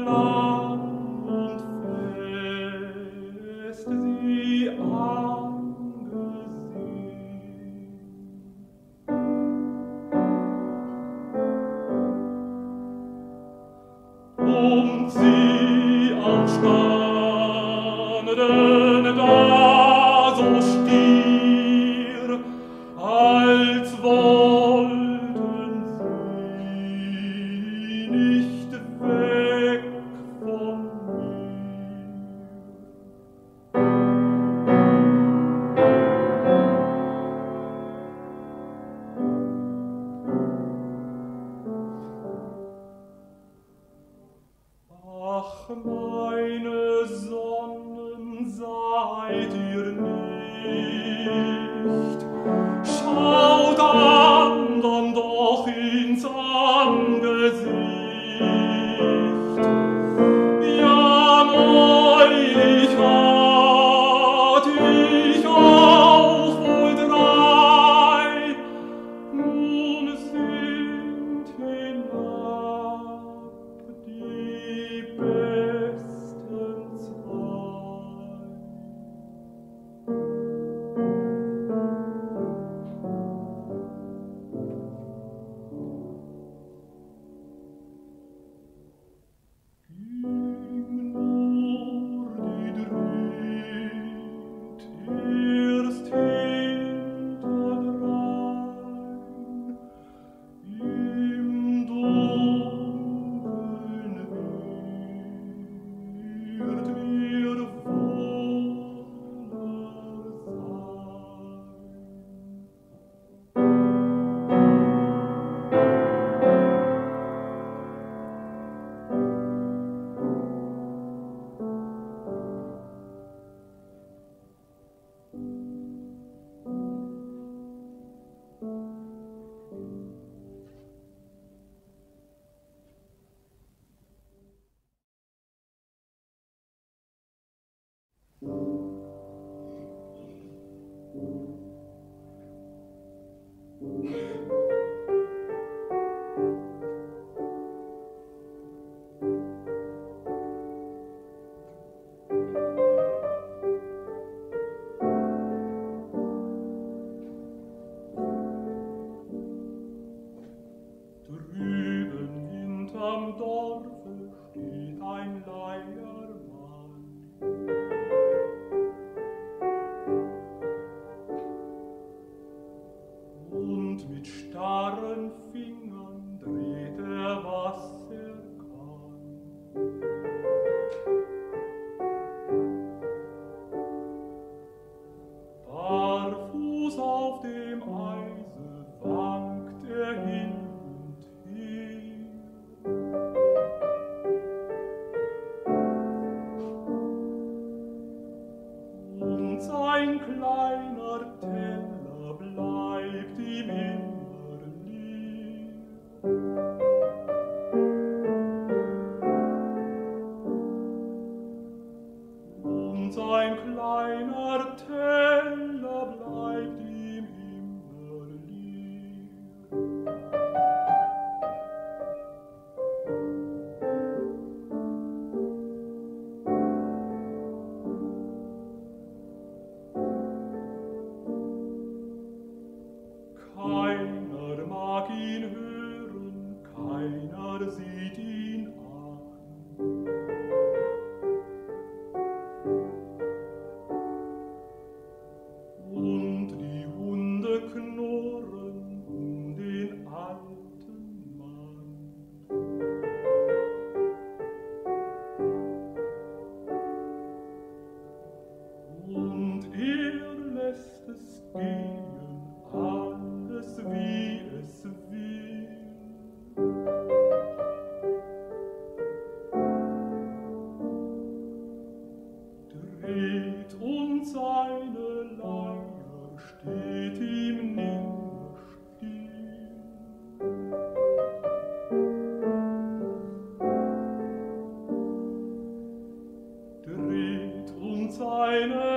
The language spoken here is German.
lang und fest sie angesehen. Und sie anstanden da so stier, als wollten sie nicht weg von mir. Ach, meine Sonnen, seid ihr nicht? Schaut andern doch ins Angesicht. Ja, neulich hatt ich auch wohl drei, nun sind hinab die besten zwei. Ging nur die Dritt erst hinterdrein, im Dunkeln wird mir wohler Drüben hinterm Dorfe steht ein Leiermann. Und mit starren Fingern dreht was kann. Barfuß auf dem Eise wankt hin und her. Und sein kleiner Teller bleibt ihm immer leer. Und sein kleiner Teller bleibt ihm immer leer. Keiner mag ihn hören, keiner sieht ihn an. Und die Hunde knurren um den alten Mann. Und lässt es gehen, alles wie es will. Dreht und seine Leier steht ihm nimmer still. Dreht und seine